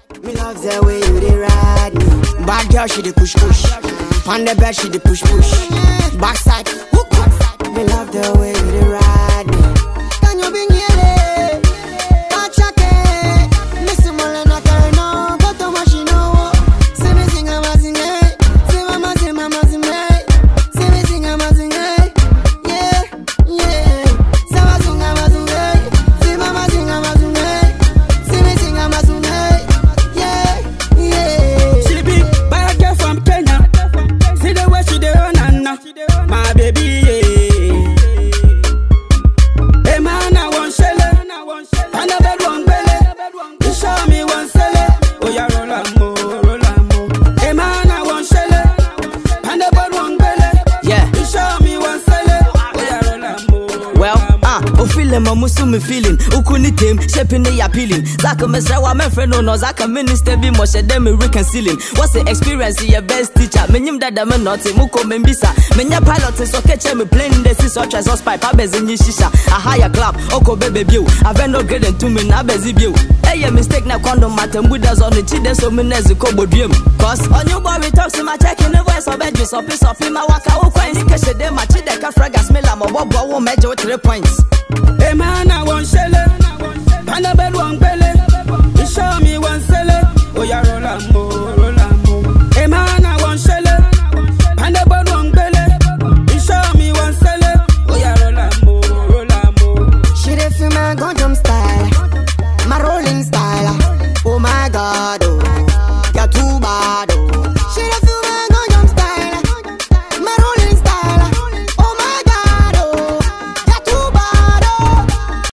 Me love the way you dey ride me. Bad girl, she dey push push. On the bed, she dey push push. Backside, hook up. Me love the way you dey ride me. Can you bring here? My baby, yeah. Hey man, I want shell. And a bed one belly. You show me one sell. Oh yeah, roll mo. Hey man, I want shell. And a bed one belly. Yeah. You show me one sell. Oh yeah, roll mo. Well, feeling my muscle feeling. Ukuni team, shaping the appealing. Zaka Mesra, my friend, no Zaka minister be more them reconciling. What's the experience? Your best teacher. Menim that the man not Muko Membisa. Menya pilot is okay, me playing the sea such as pipe, abes in Yisha. A higher club, Oko baby view. I've no grade and 2 min abes view. Hey, mistake na condom matem with us on the chides so minutes a cobo dream. Cause on your boy we talk to my check in the voice of bed, so piece of him, my waka, in the case of them, my chideka fragas, mela, my bob, major 3 points. Hey man, I want shell.